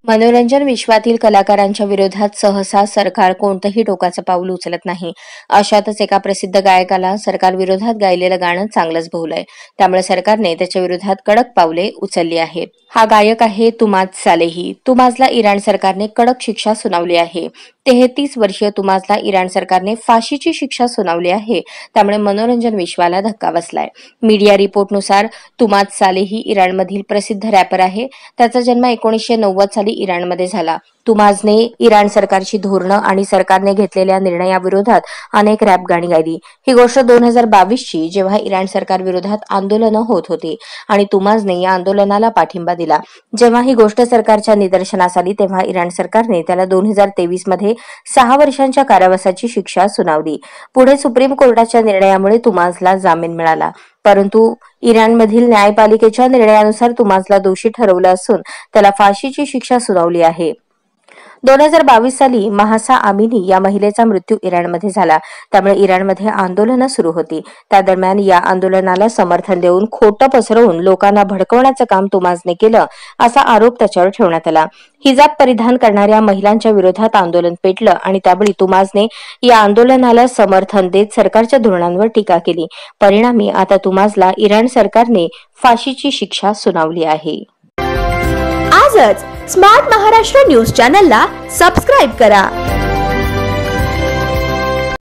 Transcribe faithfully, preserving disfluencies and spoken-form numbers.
मनोरंजन विश्वातील कलाकारांच्या विरोधात सहसा सरकार कोणतंही टोकाचं पाऊल उचलत नाही. अशातच एका प्रसिद्ध गायकाला सरकार विरोधात गायलेलं गाणं चांगलंच भोवलंय. त्यामुळे सरकारने त्याच्या विरोधात कडक पावले उचलली आहेत. हा गायक आहे तुमाज सालेही. तुमाजला इराण सरकारने कडक शिक्षा सुनावली आहे. तेहतीस वर्षीय तुमाजला इराण सरकारने फाशीची शिक्षा सुनावली आहे. त्यामुळे मनोरंजन विश्वाला धक्का बसलाय. मीडिया रिपोर्टनुसार तुमाज सालेही इराणमधील प्रसिद्ध रॅपर आहे. त्याचा जन्म एकोणीसशे नव्वद साली इराणमध्ये झाला. तुमाजने इराण सरकारची धोरणं आणि सरकारने घेतलेल्या निर्णयाविरोधात अनेक रॅप गाणी गायली. ही गोष्ट दोन हजार बावीसची जेव्हा इराण सरकार विरोधात आंदोलनं होत होती आणि तुमाजने या आंदोलनाला पाठिंबा दिला. जेव्हा ही गोष्ट सरकारच्या निदर्शनास आली तेव्हा इराण सरकारने त्याला दोन हजार तेवीस मध्ये सहा वर्षांच्या कारावासाची शिक्षा सुनावली. पुढे सुप्रीम कोर्टाच्या निर्णयामुळे तुमाजला जामीन मिळाला. परंतु इराणमधील न्यायपालिकेच्या निर्णयानुसार तुमाजला दोषी ठरवलं असून त्याला फाशीची शिक्षा सुनावली आहे. दोन हजार बावीस साली महासा आमिनी या महिलेचा मृत्यू इराणमध्ये झाला. त्यामुळे इराणमध्ये आंदोलनं सुरू होती. त्या दरम्यान या आंदोलनाला समर्थन देऊन खोटं पसरवून लोकांना भडकवण्याचं काम तुमाजने केलं असा आरोप त्याच्यावर ठेवण्यात आला. हिजाब परिधान करणाऱ्या महिलांच्या विरोधात आंदोलन पेटलं आणि त्यावेळी तुमाजने या आंदोलनाला समर्थन देत सरकारच्या धोरणांवर टीका केली. परिणामी आता तुमाजला इराण सरकारने फाशीची शिक्षा सुनावली आहे. आजच स्मार्ट महाराष्ट्र न्यूज चॅनलला सबस्क्राईब करा.